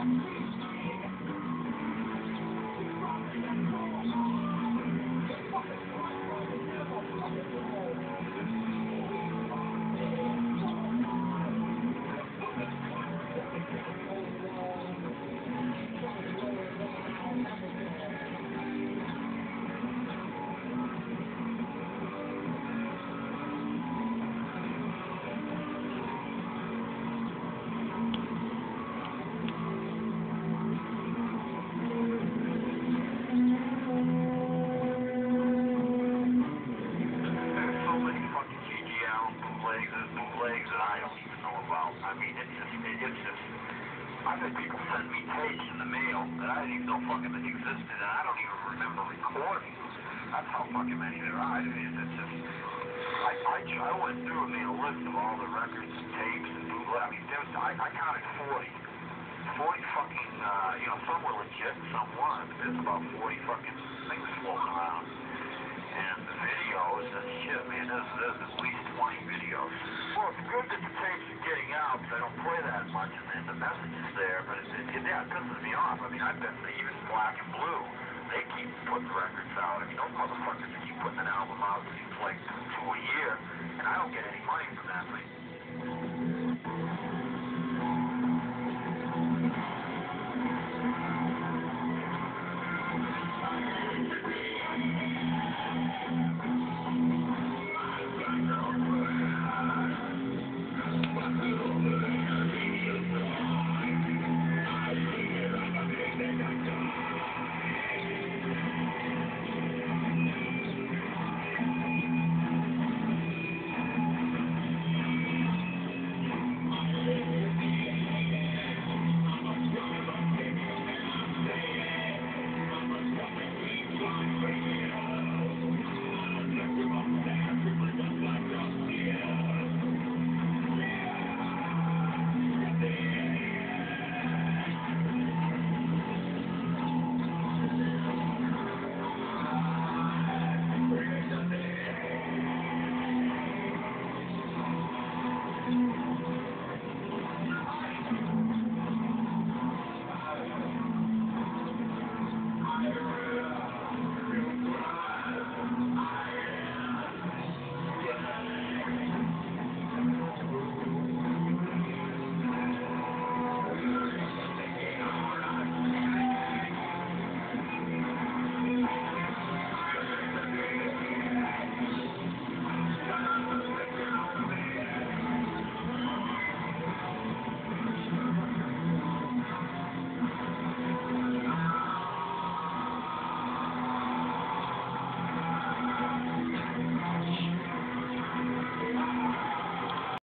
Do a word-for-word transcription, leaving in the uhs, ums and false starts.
bootlegs that I don't even know about. I mean, it's just, it, it's just, I've had people send me tapes in the mail that I didn't even know fucking existed, and I don't even remember recording. That's how fucking many there are. I mean, it's just, I, I, I went through and made a list of all the records and tapes and bootlegs. I mean, there's, I, I counted forty. forty fucking, uh, you know, some were legit and some weren't. There's about forty fucking things floating around. And the videos and shit, man, there's, there's at least twenty videos. Well, it's good that the tapes are getting out, because I don't play that much, and, and the message is there, but it, it, yeah, it pisses me off. I mean, I bet that even Black and Blue, they keep putting records out. I mean, those motherfuckers keep putting an album out, it seems like two a year, and I don't get any money from that thing.